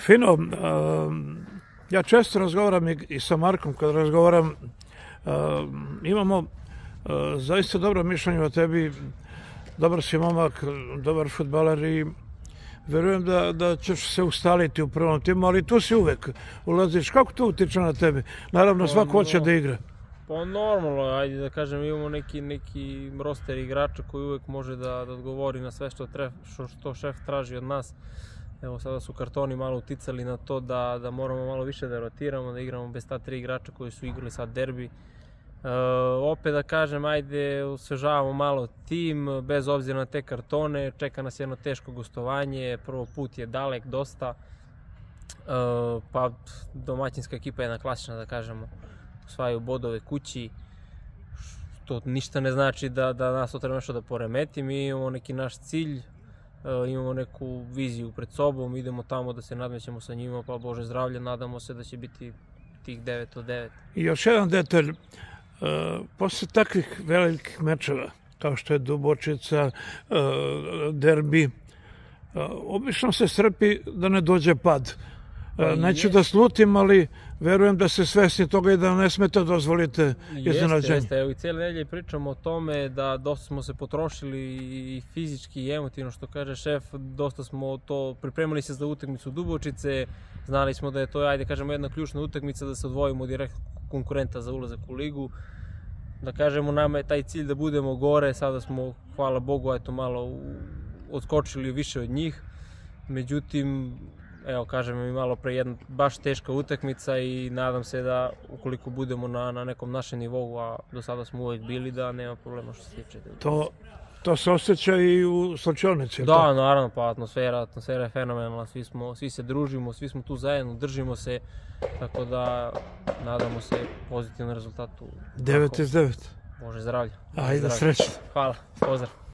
Fino, ja često razgovaram i sa Markom, kad razgovaram, imamo zaista dobro mišljenje o tebi, dobar si momak, dobar fudbaler i verujem da ćeš se ustaliti u prvom timu, ali tu si uvek ulaziš. Kako to utiče na tebe? Naravno, svako hoće da igra. Pa normalno, ajde da kažem, imamo neki roster igrača koji uvek može da odgovori na sve što šef traži od nas. Evo, sada su kartoni malo uticali na to da moramo malo više da rotiramo, da igramo bez ta 3 igrača koji su igrali sad derbi. Opet da kažem, ajde, osvežavamo malo tim, bez obzira na te kartone, čeka nas jedno teško gostovanje, prvo put je dalek dosta, pa domaćinska ekipa je jedna klasična, da kažemo, osvajaju bodove kući, što ništa ne znači da nas to treba nešto da poremeti. Mi imamo neki naš cilj, imamo neku viziju pred sobom, idemo tamo da se nadmećemo sa njima, pa Bože zdravlje, nadamo se da će biti tih 9 od 9. I još jedan detalj, posle takvih velikih mečeva, kao što je Dubočica, derbi, obično se strpi da ne dođe pad. Neću da slutim, ali verujem da se svesni toga i da ne smete dozvolite iznenađenje. Jeste, evo i cijele nedelje pričamo o tome da dosta smo se potrošili i fizički i emotivno, što kaže šef, dosta smo to pripremili se za utakmicu Dubočice, znali smo da je to, ajde kažemo, jedna ključna utakmica, da se odvojimo od direktnog konkurenta za ulazak u ligu. Da kažemo, nama je taj cilj da budemo gore, sada smo, hvala Bogu, eto malo odskočili više od njih, međutim, evo, kažem mi malo pre, jedna baš teška utakmica i nadam se da ukoliko budemo na nekom našem nivou, a do sada smo uvek bili, da nema problema što se tiče. To se osjeća i u slačionici. Da, naravno, pa atmosfera je fenomenalna, svi se družimo, svi smo tu zajedno, držimo se, tako da nadamo se pozitivnom rezultatu. 9 iz 9. Bože zdravlje. Ajde, srećno. Hvala, pozdrav.